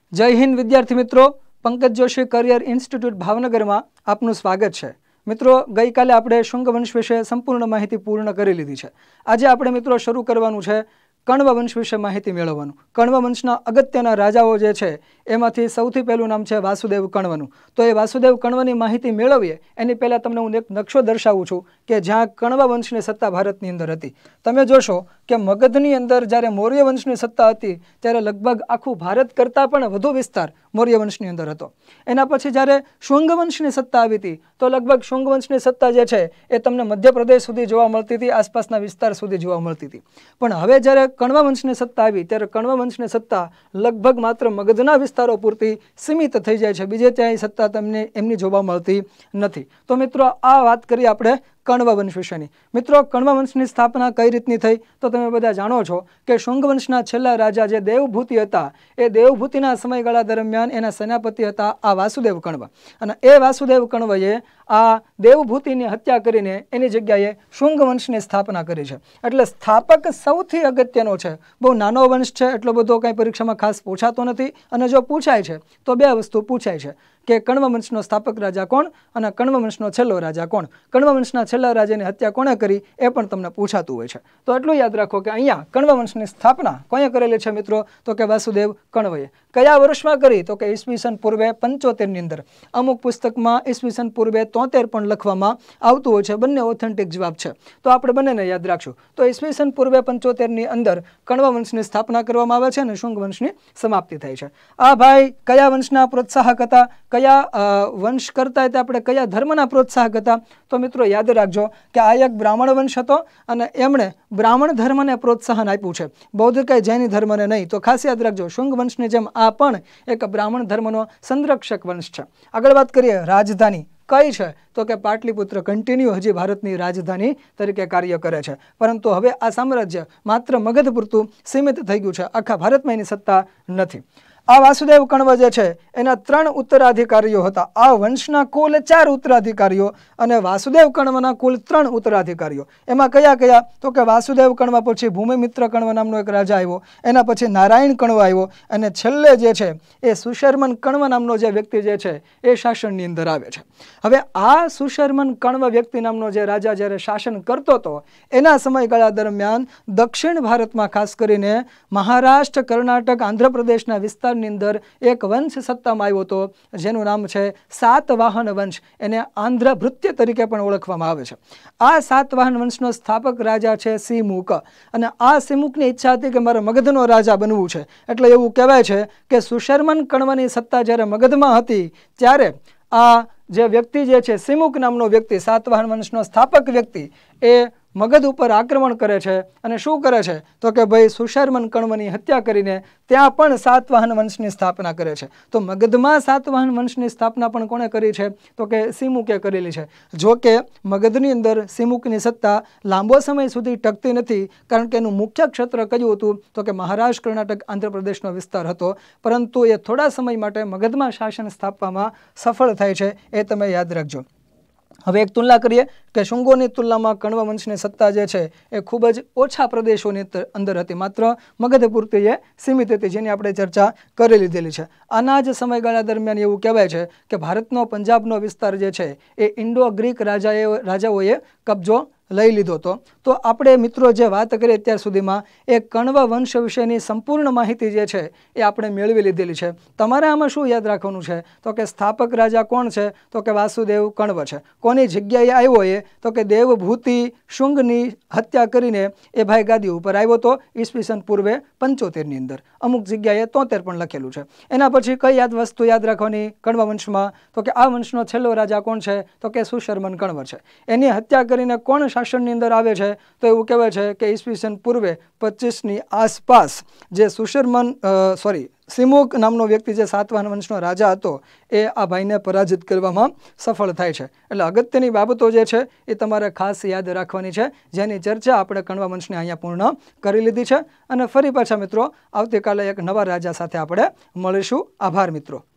जय हिंद विद्यार्थी मित्रों, पंकज जोशी करियर इंस्टिट्यूट भावनगर में आपनु स्वागत है। मित्रों, गई काले आपणे शुंग वंश विषे संपूर्ण माहिती पूर्ण करी लीधी है। आज आपणे मित्रों शुरू करवानुं छे कण्व वंश विषे माहिती मेळववानुं। कण्व वंशना अगत्यना राजाओ जे छे एमांथी सौथी पहेलुं नाम छे वासुदेव कण्वनुं। तो ए वासुदेव कण्वनी माहिती मेळवीए एनी पहेला तमने हूँ एक नक्शो दर्शावुं छुं के ज्यां कण्व वंशनी सत्ता भारतनी अंदर हती। तमे जोशो के मगधनी अंदर ज्यारे मौर्य वंशनी सत्ता हती त्यारे लगभग आखुं भारत करता पण वधु विस्तार मौर्य वंशनी अंदर हतो। एना पछी ज्यारे शुंग वंशनी सत्ता आवी हती तो लगभग शुंग वंशनी सत्ता जे छे ए तमने मध्य प्रदेश सुधी जोवा मळती हती, आसपासना विस्तार सुधी जोवा मळती हती। पण हवे ज्यारे कण्व वंशनी सत्ता आवी त्यारे कण्व वंशनी सत्ता लगभग मात्र मगधना विस्तारो पूरती सीमित थई जाय छे, बीजे क्यांय सत्ता तमने एमनी जोवा मळती नथी। तो मित्रों आ वात करीए आपणे कण्व वंश विषेनी। मित्रों, कण्व वंशनी स्थापना कई रीतनी थई तो तमे बधा जाणो छो के शुंग वंशना छेल्ला राजा जे देवभूति हता ए देवभूतिना समयगाळा दरमियान एना सेनापति हता आ वासुदेव कण्व। अने ए वासुदेव कण्वए आ देवभूतिनी हत्या करीने एनी जग्याए शुंग वंशनी स्थापना करी छे। एटले स्थापक सौथी अगत्यनो छे। बहु नानो वंश छे, एटलो बधो कंई परीक्षामां खास पूछातो नथी अने जो पूछाय छे तो बे वस्तु पूछाय छे के कण्व वंशनो स्थापक राजा कोण अने कण्व वंशनो छेल्लो राजा कोण। कण्व वंशना छेल्ला राजानी हत्या कोणे करी ए पण तमने पूछातुं होय छे। तो एटલું याद राखो के अहींया कण्व वंशनी स्थापना कोणे करेली छे मित्रों तो के वासुदेव कण्वए। कया वर्षमां करी तो के ईस्वीसन पूर्वे 75 ની અંદર। अमुक पुस्तकमां ईस्वीसन पूर्वे 73 पण लखवामां आवतुं होय छे। बंने ऑथेंटिक जवाब छे तो आपणे बंनेने याद राखशुं। तो ईस्वीसन पूर्वे 75 ની અંદર कण्व वंशनी स्थापना करवामां आवे छे अने शुंग वंशनी समाप्ति थाय छे। आ भाई कया वंशना प्रोत्साहक हता, कया वंश करता ते आपणे कया धर्मना प्रोत्साहक हता तो मित्रों याद राखजो के आ एक ब्राह्मण वंश हतो अने एमणे ब्राह्मण धर्मने प्रोत्साहन आप्युं छे, बौद्ध के जैन धर्मने नहीं। तो खास याद राखजो शुंग वंशनी जेम आ पण एक ब्राह्मण धर्मनो संरक्षक वंश छे। आगळ वात करीए राजधानी कई छे तो के पाटलिपुत्र कंटिन्यू हजी भारतनी राजधानी तरीके कार्य करे छे, परंतु हवे आ साम्राज्य मात्र मगध पूरतुं सीमित थई गयुं छे, आखा भारतमां एनी सत्ता नथी। आ वासुदेव कण्व जे छे एना 3 उत्तराधिकारीओ हता। आ वंशना कुल 4 उत्तराधिकारीओ अने वासुदेव कण्वना कुल 3 उत्तराधिकारीओ। एमां कया कया तो के वासुदेव कण्व पछी भूमिमित्र कण्व नामनो एक राजा आव्यो, एना पछी नारायण कण्व आव्यो अने छेल्ले जे छे ए सुशर्मन कण्व नामनो जे व्यक्ति जे छे ए शासननी अंदर आवे छे। हवे आ सुशर्मन कण्व व्यक्ति नामनो जे राजा ज्यारे शासन करतो तो एना समयगाळा दरमियान दक्षिण भारतमां खास करीने महाराष्ट्र, कर्नाटक, आंध्र प्रदेशना विस्तार अंदर एक वंश सत्तामां आव्यो तो जेनुं नाम छे सातवाहन वंश। एने आंध्र भृत्य तरीके पण ओळखवामां आवे छे। आ सातवाहन वंशनो स्थापक राजा छे सिमुक अने आ सिमुकनी इच्छा हती के मारे मगधनो राजा बनवुं छे। एटले एवुं कहेवाय छे के सुशर्मन कण्वनी सत्ता ज्यारे मगधमां हती त्यारे आ जे व्यक्ति जे छे सिमुक नामनो व्यक्ति सातवाहन वंशनो स्थापक व्यक्ति ए मगध उपर आक्रमण करे छे अने शुं करे छे तो के भाई सुशर्मन कण्वनी हत्या करीने त्यां पण सातवाहन वंशनी स्थापना करे छे। तो मगधमां सातवाहन वंशनी स्थापना पण कोणे करी छे तो के सिमुके करेली छे। जो के मगधनी अंदर सिमुकनी सत्ता लांबो समय सुधी टकती नथी, कारण के एनुं मुख्य क्षेत्र कयुं हतुं तो के महाराष्ट्र, कर्नाटक, आंध्र प्रदेशनो विस्तार हतो, परंतु ए थोड़ा समय माटे मगधमां शासन स्थापवामां सफल थाय छे ए तमे याद राखजो। हवे एक तुलना करीए के शुंगोनी तुलनामां कण्व वंशनी सत्ता जे छे ए खूब ज ओछा प्रदेशोनी अंदर हती, मात्र मगध पूरती ए सीमित हती, जेनी आपणे चर्चा करी लीधेली छे। आना ज समयगाळा दरमियान एवुं कहेवाय छे के भारतनो पंजाबनो विस्तार जे छे ए इंडो ग्रीक राजाओए कब्जो लई लीधो तो। तो आपणे मित्रों जे वात करी अत्यार सुधीमां ए कण्व वंश विशेनी संपूर्ण माहिती जे छे ए आपणे मेळवी लीधेली छे। तमारे आमां शुं याद राखवानुं छे तो के स्थापक राजा कोण छे तो के वासुदेव कण्व छे। कोनी जग्याए आव्यो ए तो के देवभूति शुंगनी हत्या करीने ए भाई गादी उपर आव्यो तो ईस्वीसन पूर्वे 75 ની અંદર। अमुक जग्याए 73 पण लखेલું છે। एना पछी कई वस्तु याद राखवानी कण्व वंशमां तो के आ वंशनो छेल्लो राजा कोण छे तो के सुशर्मन कण्व छे। एनी हत्या करीने कोण शासननी अंदर आवे छे तो एवुं कहेवाय छे के ईस्वीसन पूर्वे 25 ની आसपास जे सुशर्मन सिमुक नामनो व्यक्ति जे सातवाहन वंशनो राजा हतो ए आ भाईने पराजित करवामां सफल थाय छे। एटले अगत्यनी बाबतो जे छे ए तमारे खास याद राखवानी छे, जेनी चर्चा आपणे कण्व वंशने अहींया पूर्ण करी लीधी छे। अने फरी पाछा मित्रों आवतीकाले एक नवा राजा साथे आपणे मळीशुं। आभार मित्रों।